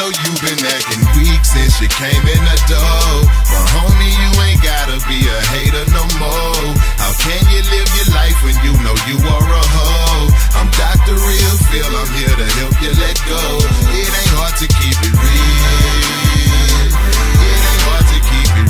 know you been acting weak since you came in the door. But homie, you ain't gotta be a hater no more. How can you live your life when you know you are a hoe? I'm Dr. Real Feel, I'm here to help you let go. It ain't hard to keep it real. It ain't hard to keep it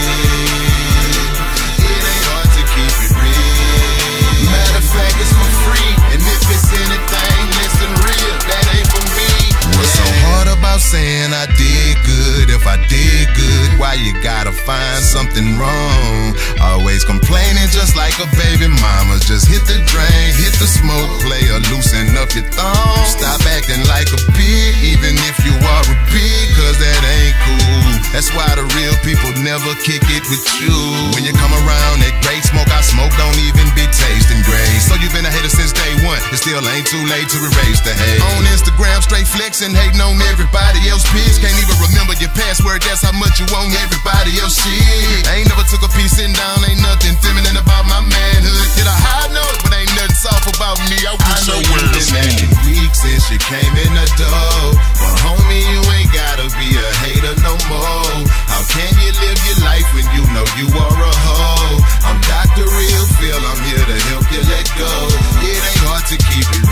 real. It ain't hard to keep it real. Matter of fact, it's for free. And if it's anything, listen real, that ain't for me. What's so hard about saying I did good? If I did good, why you gotta find something wrong? Always complaining just like a baby mama. Just hit the drain, hit the smoke, player, loosen up your thumb. Stop acting like a pig, even if you are a pig, cause that ain't cool. That's why the real people never kick it with you. When you come around, that great smoke I smoke don't even be tasting great. So you've been a hater since day one, it still ain't too late to erase the hate. On Instagram, straight flexing, hating on everybody else pics. Can't even remember your password, that's how much you own everybody else shit. I ain't never took a piece sitting down, ain't nothing feminine about my manhood. Hit a high note, but ain't nothing soft about me. I know you've been acting weak since you came in the door. But homie, you ain't gotta be a hater no more. How can you live your life when you know you are a hoe? I'm Dr. Real Feel, I'm here to help you let go. It ain't hard to keep it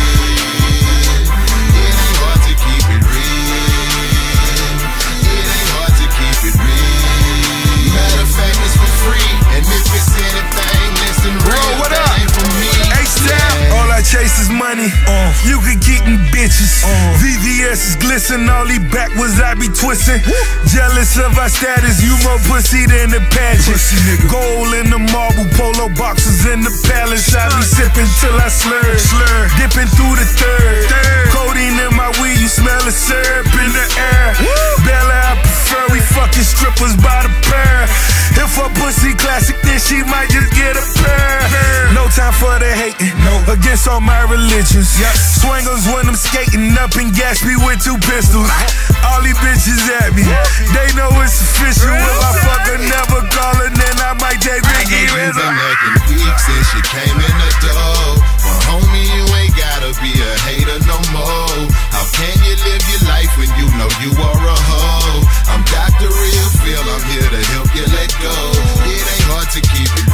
real. It ain't hard to keep it real. It ain't hard to keep it real. Matter of fact, it's for free. And if it's anything, listen real, what that up? ain't for me. All I chase is money. You could get in bitches. VVS is glisten. All he back was I be twisting. Jealous of our status. You more pussy than the pageant. Gold in the marble, polo boxes in the palace. I be sipping till I slur. Dipping through the third. Codeine in my weed. You smell the syrup in the air. Bella I prefer. We fucking strippers by the pair. If her pussy classic, then she might just get a pair. No time for the hating. Against all my religions. Swingers when I'm skating up in Gatsby with 2 pistols. All these bitches at me. They know it's official. If I fuck her, never call her, then I might take Biggie with her. You've been acting weak since you came in the door. But homie, you ain't gotta be a hater no more. How can you live your life when you know you are a hoe? I'm Dr. Real Feel, I'm here to help you let go. It ain't hard to keep it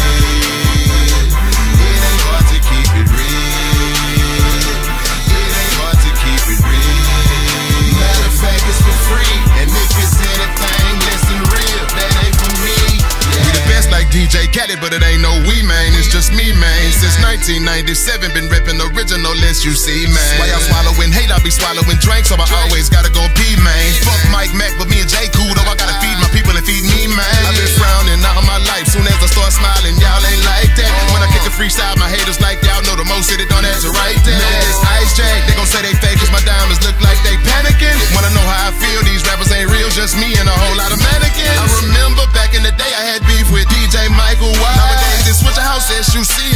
real. It ain't hard to keep it real. It ain't hard to keep it real. Matter of fact, it's for free. And if it's anything, listen real, that ain't for me. We the best like DJ Khaled, but it ain't no we, man. It's just me, man. Since 1997, been ripping original list, you see, man. While y'all swallowing hate, I be swallowing drinks, so I always gotta go pee, man. Fuck Mike Mac, but me and J Cool, though I gotta feed my people and feed me, man. I've been frowning all my life, soon as I start smiling, y'all ain't like that. When I kick a freestyle, my haters like y'all know the most, it don't have to write that. Man, it's Ice Jack, they gon' say they fake, cause my diamonds look like they panicking. Wanna know how I feel, these rappers ain't real, just me and a whole lot of mannequins. I remember back in the day, I had beef with DJ Michael White. Nowadays, it's Switch House SUC,